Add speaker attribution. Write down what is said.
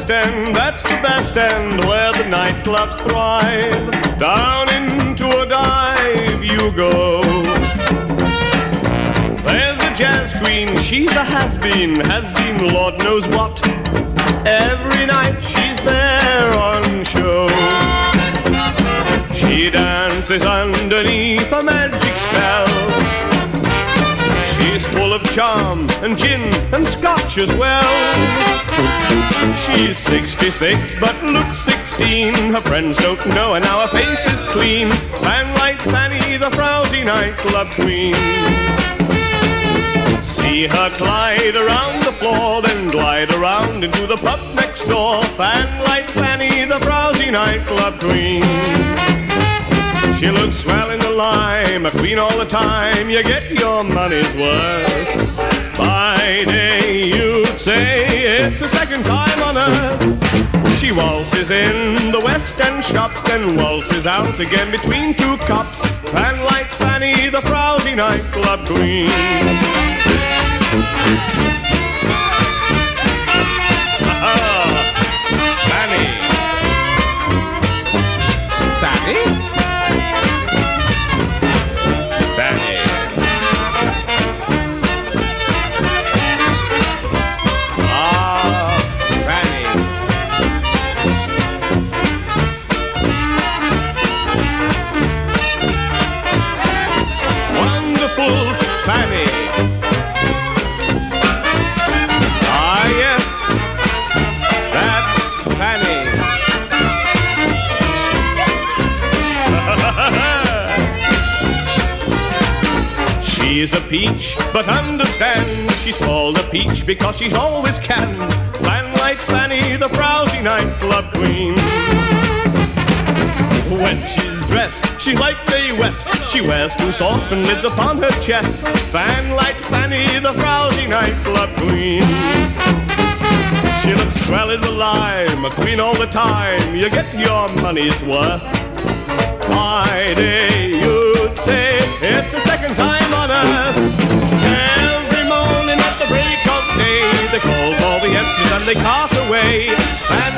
Speaker 1: West End, that's the best end where the nightclubs thrive. Down into a dive you go. There's a jazz queen, she's a has-been Lord knows what. Every night she's there on show. She dances underneath a magic spell. She's full of charm and gin and scotch as well. She's 66 but looks 16. Her friends don't know and now her face is clean. Fanlight Fanny, the frowsy nightclub queen. See her glide around the floor, then glide around into the pub next door. Fanlight Fanny, the frowsy nightclub queen. She looks swell in the lime, a queen all the time. You get your money's worth. By day you'd say it's the second time on earth. She waltzes in the West End shops, then waltzes out again between two cops. Fanlight Fanny, the frowsy nightclub queen. Fanny. Fanny? Fanny. Ah, Fanny. Wonderful Fanny. Ah, yes, that's Fanny. She's a peach, but understand, she's called a peach because she's always canned. Fanlight Fanny, the frowsy nightclub queen. When she's dressed, she's like Mae West. She wears two saucepan lids upon her chest. Fanlight Fanny, the frowsy nightclub queen. She looks swell in the lime, a queen all the time. You get your money's worth. By day you'd say it's the second time on earth. Every morning at the break of day, they call for the empties and they cart away.